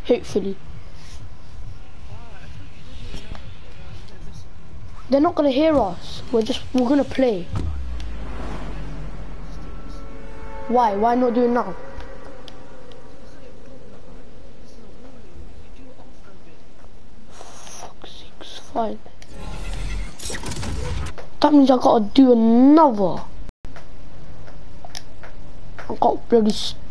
Hopefully. They're not gonna hear us. We're gonna play. Why? Why not do it now? Fuck's sakes, fine. That means I gotta do another. I got bloody